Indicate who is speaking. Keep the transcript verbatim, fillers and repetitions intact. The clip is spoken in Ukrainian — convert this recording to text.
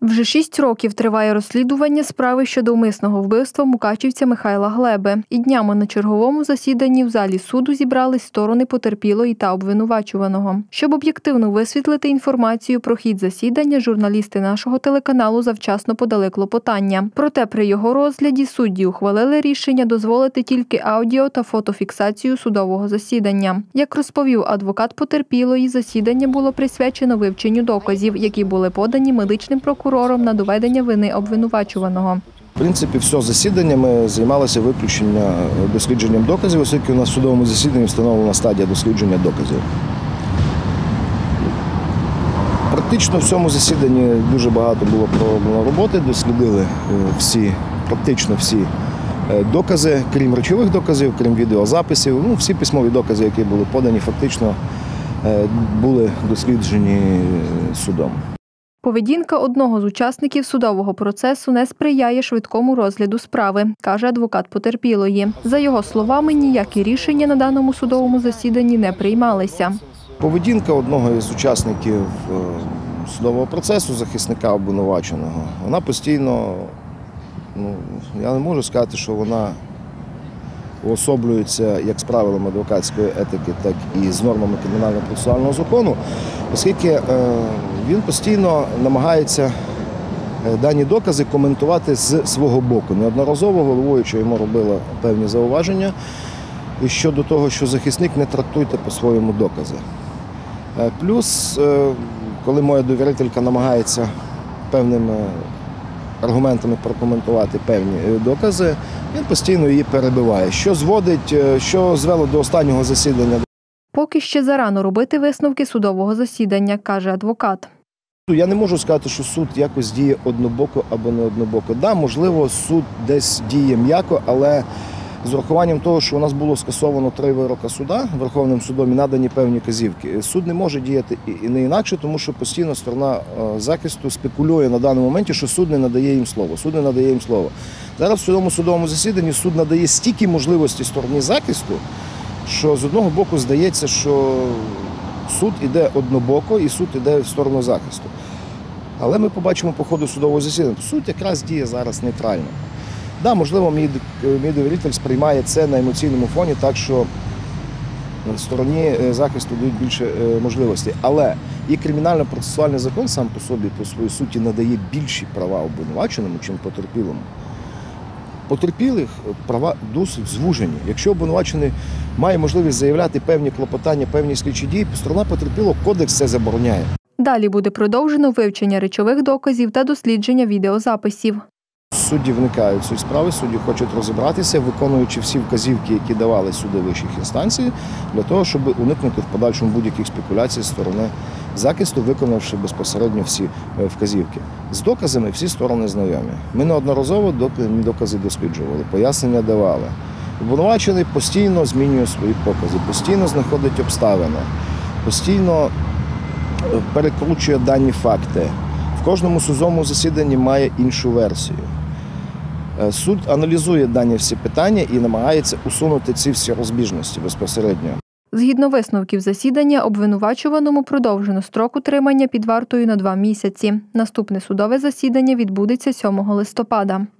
Speaker 1: Вже шість років триває розслідування справи щодо умисного вбивства мукачівця Михайла Глеби. І днями на черговому засіданні в залі суду зібрались сторони потерпілої та обвинувачуваного. Щоб об'єктивно висвітлити інформацію про хід засідання, журналісти нашого телеканалу завчасно подали клопотання. Проте при його розгляді судді ухвалили рішення дозволити тільки аудіо та фотофіксацію судового засідання. Як розповів адвокат потерпілої, засідання було присвячено вивченню доказів, які були подані медичним прокурором на доведення вини обвинувачуваного.
Speaker 2: В принципі, все засідання ми займалися виключенням дослідженням доказів, оскільки у нас в судовому засіданні встановлена стадія дослідження доказів. Практично в цьому засіданні дуже багато було проведено роботи, дослідили всі, практично всі докази, крім речових доказів, крім відеозаписів. Ну, всі письмові докази, які були подані, фактично були досліджені судом.
Speaker 1: Поведінка одного з учасників судового процесу не сприяє швидкому розгляду справи, каже адвокат потерпілої. За його словами, ніякі рішення на даному судовому засіданні не приймалися.
Speaker 2: Поведінка одного із учасників судового процесу, захисника обвинуваченого, вона постійно, ну, я не можу сказати, що вона уособлюється як з правилами адвокатської етики, так і з нормами кримінального процесуального закону, оскільки він постійно намагається дані докази коментувати з свого боку. Неодноразово головуюча йому робила певні зауваження щодо того, що захисник не трактуйте по-своєму докази. Плюс, коли моя довірителька намагається певними аргументами прокоментувати певні докази, він постійно її перебиває, що зводить, що звело до останнього засідання.
Speaker 1: Поки ще зарано робити висновки судового засідання, каже адвокат.
Speaker 2: Я не можу сказати, що суд якось діє однобоко або не однобоко. Да, можливо, суд десь діє м'яко, але з урахуванням того, що у нас було скасовано три вироки суда Верховним судом і надані певні казівки, суд не може діяти і не інакше, тому що постійно сторона захисту спекулює на даному моменті, що суд не надає їм слово. Суд не надає їм слово. Зараз в судовому судовому засіданні суд надає стільки можливостей стороні захисту, що з одного боку здається, що суд іде однобоко і суд іде в сторону захисту. Але ми побачимо по ходу судового засідання, суд якраз діє зараз нейтрально. Да, можливо, мій, мій довіритель сприймає це на емоційному фоні, так що на стороні захисту дають більше можливостей. Але і кримінально-процесуальний закон сам по собі, по своїй суті, надає більші права обвинуваченому, чим потерпілому. Потерпілих права досить звужені. Якщо обвинувачений має можливість заявляти певні клопотання, певні слідчі дії, сторона потерпілого кодекс це забороняє.
Speaker 1: Далі буде продовжено вивчення речових доказів та дослідження відеозаписів.
Speaker 2: Судді вникають в ці справи, судді хочуть розібратися, виконуючи всі вказівки, які давали суди вищих інстанцій, для того, щоб уникнути в подальшому будь-яких спекуляцій з сторони захисту, виконавши безпосередньо всі вказівки. З доказами всі сторони знайомі. Ми неодноразово докази досліджували, пояснення давали. Обвинувачений постійно змінює свої покази, постійно знаходить обставини, постійно перекручує дані факти. В кожному судовому засіданні має іншу версію. Суд аналізує дані всі питання і намагається усунути ці всі розбіжності безпосередньо.
Speaker 1: Згідно висновків засідання, обвинувачуваному продовжено строк утримання під вартою на два місяці. Наступне судове засідання відбудеться сьомого листопада.